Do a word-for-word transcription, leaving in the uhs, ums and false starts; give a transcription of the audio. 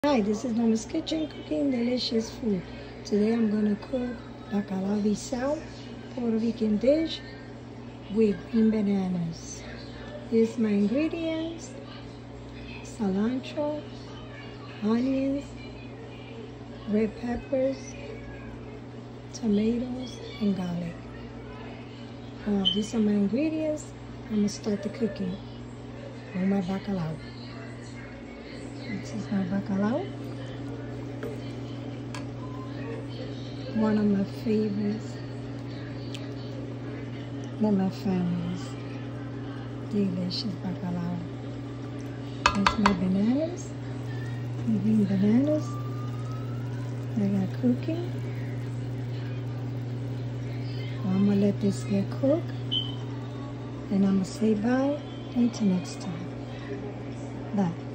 Hi, this is Mama's Kitchen, cooking delicious food. Today I'm going to cook Bacalao, Puerto Rican dish with green bananas. Here's my ingredients: cilantro, onions, red peppers, tomatoes, and garlic. Uh, these are my ingredients. I'm going to start the cooking with my bacalao. This is my bacalao. One of my favorites with my family's delicious bacalao. That's my bananas, my green bananas that I got cooking. Well, I'm gonna let this get cooked, and I'm gonna say bye until next time. Bye.